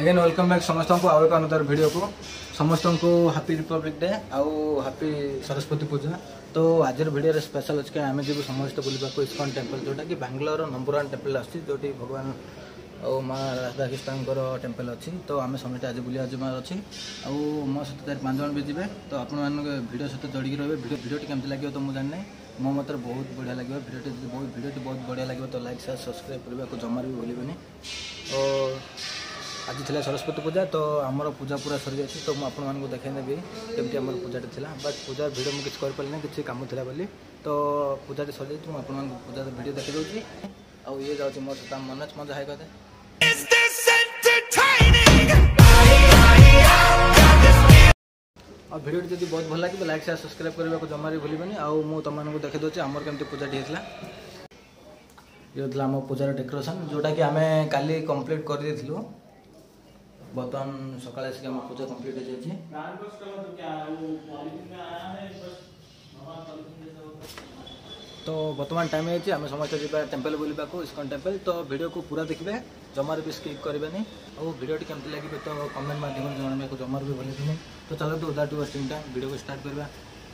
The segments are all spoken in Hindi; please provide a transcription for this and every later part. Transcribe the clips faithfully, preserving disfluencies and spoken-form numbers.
अगेन वेलकम बैक समस्त को आउ एक अनदर वीडियो को समस्त को हैप्पी रिपब्लिक डे आउ हैप्पी सरस्वती पूजा। तो आज वीडियो स्पेशल अच्छे आम जी समस्त बुलवा इस्कॉन टेम्पल जोटा कि बांग्लोर नंबर वन टेम्पल आसी जो भगवान और माँ राधाकृष्ण टेम्पल अच्छी। तो आम समस्त आज बुला जमार अच्छी आउ मो सहित चार पाँच जन भी जी तो आपण भिडियो सहित जोड़ी रही भिडियो भिडियो केमती लगे तो मुझे जानी मो मत बहुत बढ़िया लगे भिडियो बहुत भिडियो बहुत बढ़िया लगे तो लाइक शेयर सब्सक्राइब करने को जमार भी भूलें। और आज थी सरस्वती पूजा तो आमर पूजा पूरा सरी जाए तो मुझे देखी केमती आम पूजाटा था बट पूजा भिडियो मुझे किसी करें किसी कम था बोली तो पूजा सरी जाए मुझे पूजा भिडियो देखी दूसरी आउ ये जाऊँगी मोर सहित मनोज मजा हाई कहते और भिडियो जब बहुत भल लगे लाइक शेयर सब्सक्राइब करने को जमा भी भूलें। आउ मुझे तुमको देखी दूसरी आमर केमती पूजाटी होता ये था आम पूजार डेकोरेशन जोटा कि आम काली कंप्लीट कर देथिलु बर्तमान सकाଳେ आसिक आम पूजा कंप्लीट हो जाए। तो बर्तमान टाइम है आम समस्त जा टेम्पल बुलवा को इस्कॉन टेम्पल तो वीडियो को पूरा देखिए जमार भी स्किप करेंगे और वीडियो केमती लगे तो कमेंट माध्यम जन को जमार भी भूलें। तो चलो तो उदार टू स्ट्रीमटा वीडियो को स्टार्ट करवा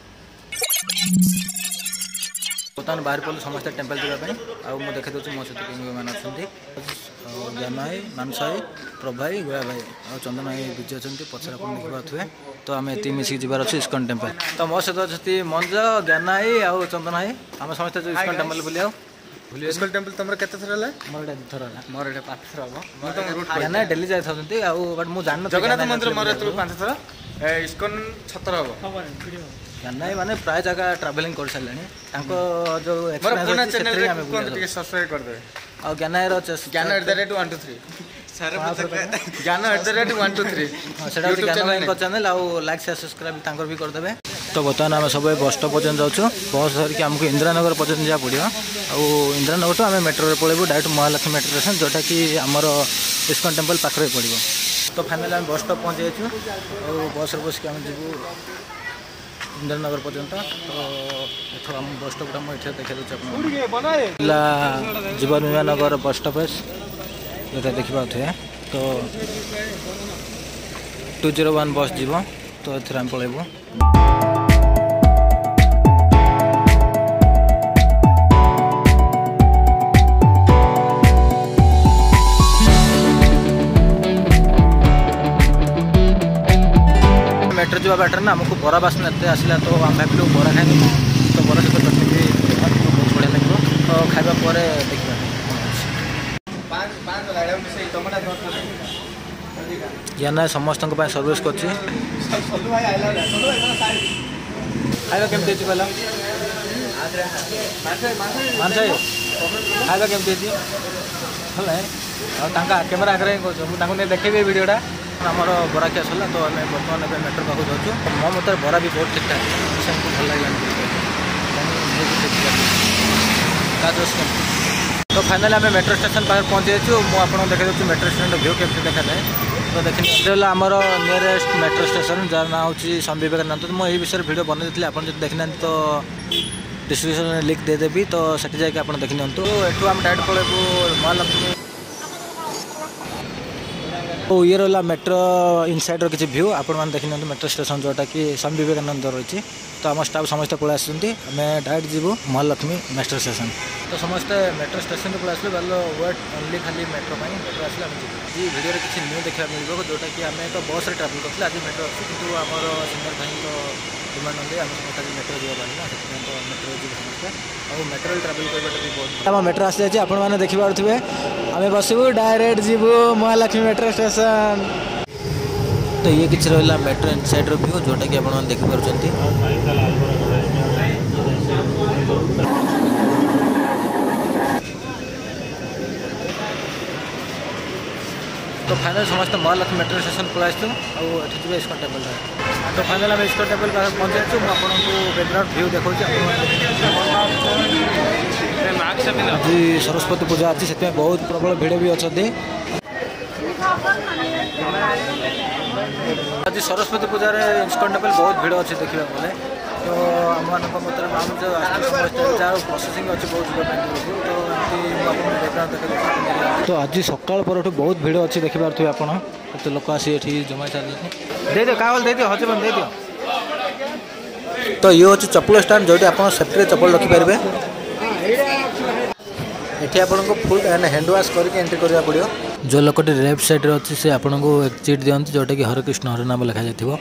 बर्तमान बाहर पड़े समस्त टेम्पल जावाई आउ मुझे देखी दूसरी मो सहित मैंने अच्छा ज्ञान भाई मानस भाई प्रभ भाई गुआ भाई और चंदन भाई बिजी अच्छा पचर आप देखिए तो आम ये मिसिक जबार अच्छे इस्कॉन टेम्पल। तो मो सहित अच्छी मंज ज्ञान भाई आउ चंदन भाई आम समस्त इस्कॉन टेम्पल बुलिया इस्कॉन टेम्पल तुम केते थर है मोर एटा थर है मोर एटा पांच थर हम ज्ञान डेली जाय थाउंती आउ बट मु जान जगन्नाथ मंदिर मोर एतु पांच थर इस्कॉन छतर हम ज्ञान भाई माने प्राय जगह ट्रैवलिंग कर सारे जो सब्सक्राइब कर दे और ज्ञान ज्ञान at the rate one two three ज्ञान at the rate one two three ज्ञान भाई चैनल आउ लाइक शेयर सब्सक्राइब भी करदे। तो बर्तमान आम सब बस स्टॉप पर्यटन जाऊँ बस धरिकी आमको इंदिरानगर पर्यटन जा पड़ो आउ इंदिरानगर तो आम मेट्रो पलैबू डायरेक्ट महालक्ष्मी मेट्रो स्टेशन जोटा कि आमर इस्कॉन टेम्पल पाखे पड़ो। तो फाइनाली आम बस स्टॉप पहुँची जाइए और बस बसिक आम जीवु इंदिरानगर पर्यटन। तो एथर आम बस स्टॉपटा मुझे देखा दूसरी जीवन विमानगर बस स्टॉपेज जो देखा थे तो टू जीरो वन बस जीव तो एथर आम पलैबू। मेट्रो जावा बाटर ना आमको बरा बासना एत आसला तो आम भाविल बरा खाई तो बरा सहित चटनी भी बहुत बढ़िया लगे तो खाଇବା ପରେ देखा ज्ञान समस्त सर्विस कर खाଇବା केमती कहला मान खाଇବା केमती भल कैमेरा आगे मुझे देखेबी वीडियोटा आमर बरा खिया सरला तो आम बर्तमान ए मेट्रो पाक जाऊँ मो मत बरा भी बहुत ठीक ठाक सबको भल लगे। तो फाइनाली आम मेट्रो स्टेशन पाखे पहुँची जाइए मुझे देखा दूसरी मेट्रो स्टेशन भ्यू केमती देखा जाए तो देखिए आमर नियरेस्ट मेट्रो स्टेशन जार ना हूँ स्वामी विवेकानंद। तो मुझे विषय वीडियो बनई थी आप देखी ना तो डिस्क्रिप्शन लिंक देदेवी तो सेठी जाके आप देखी नि तो एठू आम डायरेक्ट पलैबू महालक्ष्मी। तो ये रहा मेट्रो इनसाइड किसी व्यू आपण मैंने देखी मेट्रो स्टेशन जोटा कि स्वामी विवेकानंद रही तो आम स्टाफ समस्त पलि आम डायरेक्ट जीवु महालक्ष्मी मेट्रो स्टेशन। तो समस्ते मेट्रो स्टेशन पलि आसले वेल वेट ओनली खाली मेट्रो पर मेट्रो आसले आम जी वीडियो किसी न्यू देखा मिल जोटा कि आम तो बस रे ट्रावेल करते आज मेट्रो अच्छी कि आमर सिनियर भाई तो डिमांड अनुसार आम समस्त मेट्रो जी पार्ला तो मेट्रो जी समस्ते और मेट्रो ट्रावेल करवाटा भी बहुत आम मेट्रो आसी जाए आपण मैंने देखिपे आम बसबू डायरेक्ट जीवु महालक्ष्मी मेट्रो स्टेशन। तो ये किसी रहा मेट्रो इनसाइड व्यू जोटा कि आप देखिपुं। तो फाइनल समस्त महालक्ष्मी मेट्रो स्टेशन पलि आसू और इस्कॉन टेम्पल। तो फाइनल आम इस्कॉन टेम्पल पास पहुँची जाऊँ आपको बैकग्राउंड व्यू देखा आज सरस्वती पूजा अच्छी से बहुत प्रबल भिड़ भी अच्छा आज सरस्वती पूजार इस्कॉन टेम्पल बहुत भिड़ अच्छे देखा गले तो आम मान मतलब आम जो समस्त जहाँ प्रोसेसिंग अच्छे बहुत जगह तो तो आज सकाल पर बहुत भिड़ अच्छी देखिपे आप लोक आसी जमा चलते दे दियो कागज दे दियो हजे दे दियो। तो ये हूँ चप्पल स्टैंड जो आप सेफ्टी चप्पल रखिपारे ये आपको फुल हैंड वाश करके एंट्री करने पड़ो। जो लोकटी लेफ्ट साइड अच्छी से आपको एक चिट दिखती जोटा कि हरकृष्ण हर नाम लिखा जाए।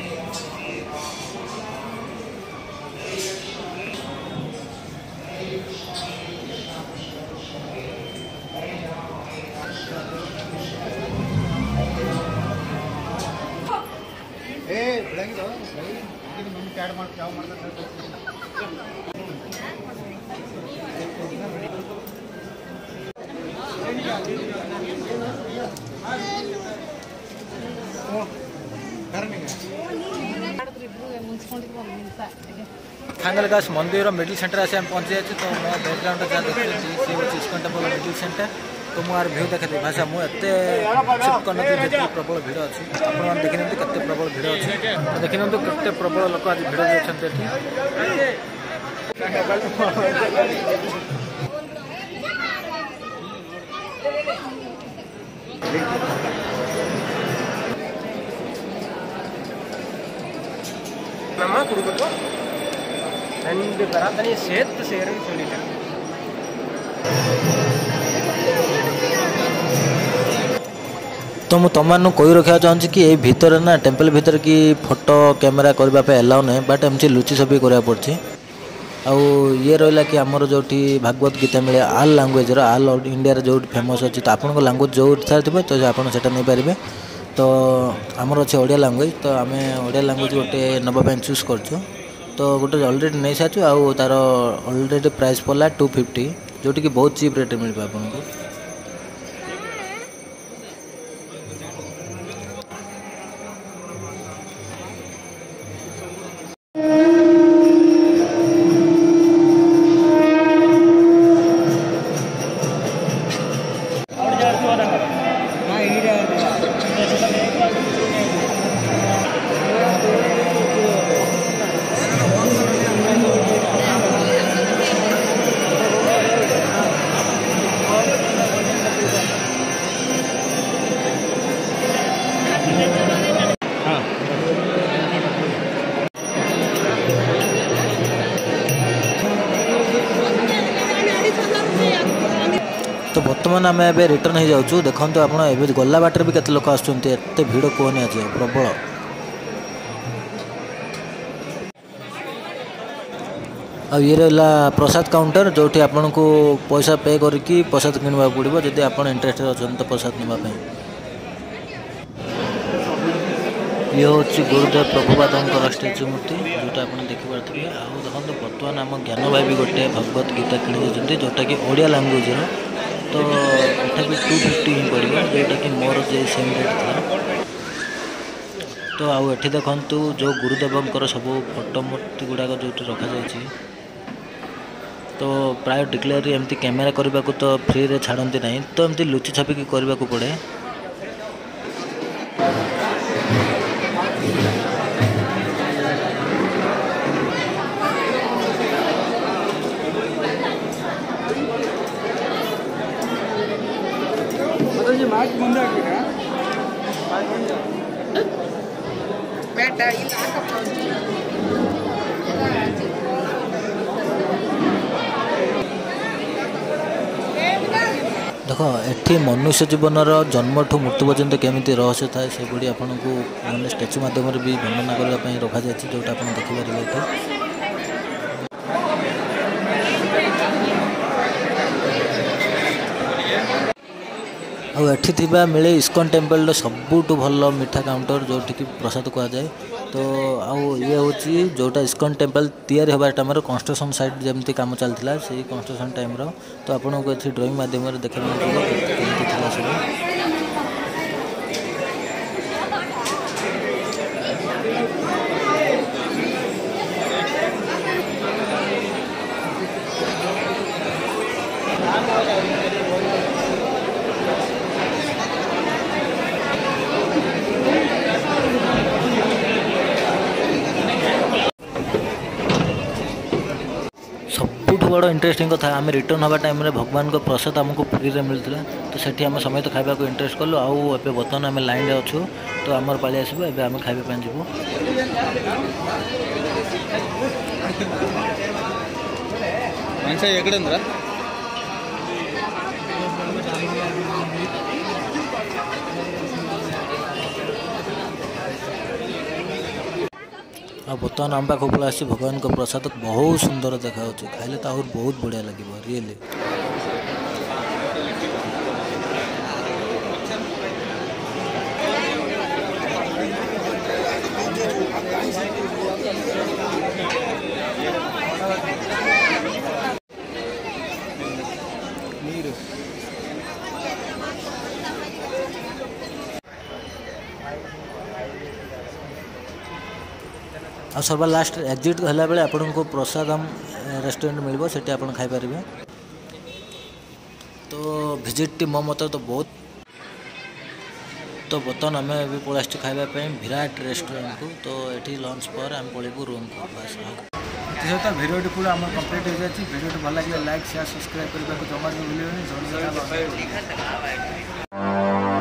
फाइनल गास मंदिर मिडिल सेंटर आसी हम पहुंची जाए। तो मो बैकग्राउंड जहाँ देखते सी हूँ इस्कन टेम्पल मिडिल सेंटर। तो मुझे भ्यू देखते भाषा मुझे एक्सेप्ट कर प्रबल भिड़ अच्छी आप देखी के प्रबल भिड़ अच्छी देखी के प्रबल लोक आज भिड़ अच्छा। ನಮ್ಮ ಕುಡುಕತ್ತು രണ്ട് ಬರಾತನಿ ಸೇತ್ ಸೇರಿ ಚೊಲಿಲ್ಲ। तो मुझे तुम कही रखा चाहूँगी कि ये भितर ना टेम्पल भितर की फोटो कैमेरा करने एलाउ नहीं बट एमती लुचि छपी करा पड़ी। आउ ये रहा कि आमर जो भागवत गीता मिले आल लांगुएज आल इंडिया जो फेमस अच्छी तो आपन लांगुएज जो इच्छा थे तो आपड़ से नहीं पारे। तो आमर अच्छे ओडिया लांगुएज तो आम ओडिया लांगुएज गोटे नापी चूज कर तो गोटे अलरेडी नहीं सारी आउ तार अलरेडी प्राइस पड़ा टू फिफ्टी जोटि कि बहुत चीप रेट मिल आपको। तो बर्तमान आम ए रिटर्न हो जाऊँ देखो आप गला बाटर भी केते लोक आसुँच एत भिड़ कहनी आज प्रबल। आ ये रहा प्रसाद काउंटर जो आपन को पैसा पे करके प्रसाद किणवा पड़ो जब आप इंटरेस्टेड अच्छा तो प्रसाद नापी। ये हूँ गुरुदेव प्रभुपाद स्टैच्यू मूर्ति जोटा आप देखिपे। आउ देखो बर्तमान आम ज्ञान भाई भी गोटे भगवत गीता किणी जोटा कि ओडिया लांगुएज तो यहाँ भी टू फिफ्टी ही पड़ो जोटा कि मोर जो सेम रेट था। तो आउ एठी देखंतु जो गुरुदेवंकर सब फोटो मूर्ति गुड़ाक जो रखा जाए तो प्राय डिक्लेयर एमती कैमेरा करने को तो फ्री रे छाड़ती ना तो एमती लुचि छापिकी करने को पड़े। देखो एठी मनुष्य जीवन जन्म ठू मृत्यु पर्यंत केमी रहस्य थाए से गुड़ी आपको मैंने स्टैच्यू मध्यम भी वर्णना करने रखा जाए जोटा आप देखिपारे। आठी थी मिले इस्कन टेम्पल सबुठ भल मिठा काउंटर जोटि कि प्रसाद कहुए। तो आउ ये हूँ जोटा इस्कन टेम्पल तैयारी होबार टाइम कंस्ट्रक्शन साइट जमी कम चलता से कंस्ट्रक्शन टाइम तो आपको ये ड्राइंग मध्यम देखा सब। बड़ इंटरेस्टिंग कथा आम रिटर्न हवा टाइम भगवान को प्रसाद आमको फ्री रे मिलता तो सेठी आम समय खाइबा को इंटरेस्ट कलु आउ ए बर्तमान आम लाइन रे अच्छु तो आमर पाली आसबो एबे आम खाइबा जीवु మంచి ఎక్కడ ఉందిరా आ बर्तमान आम पाख पड़ा आसी भगवान को प्रसाद बहुत सुंदर देखा खाइले तो आहुर बहुत बढ़िया लगे रियली आ सर्वा लास्ट एक्जिट होला बेले आपन को प्रसाद हम रेस्टोरेंट मिलबो सेठी आपन खाइ परिबे तो विजिट मो मत तो बहुत तो बर्तमान आम भी पलास खाइबा विराट रेस्टोरेंट को तो ये लंच पर आम पलैबू रूम को बस सहित भिडियो पूरा आम कम्प्लीट हो जाए भिडियो भल लगे लाइक शेयर सब्सक्राइब करने को जमा भी भूल जल्दी।